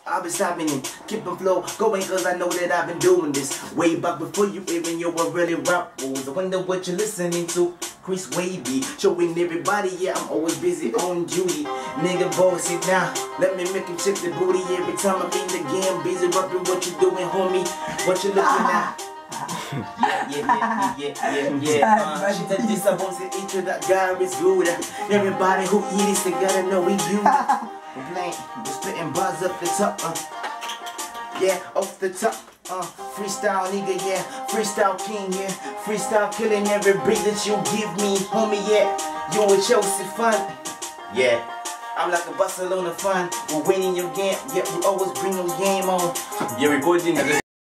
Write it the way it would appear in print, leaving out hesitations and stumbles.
I've been stopping it, keeping flow going cause I know that I've been doing this way back before you even you were really rap rules. I wonder what you're listening to. Chris Wavy, showing everybody, yeah, I'm always busy on duty. Nigga, boss, sit down, let me make you check the booty. Every time I'm in the game, busy rapping what you doing, homie, what you looking at. Yeah. She said this, I won't say each of that guy is good. Everybody who eat this, they gotta know we you. We're playing, we're spitting bars up the top, yeah, off the top. Freestyle nigga, yeah, freestyle king, yeah, freestyle killing every beat that you give me, homie, yeah, you a Chelsea fan, yeah, I'm like a Barcelona fan, we're winning your game, yeah, we always bring your game on, yeah, recording,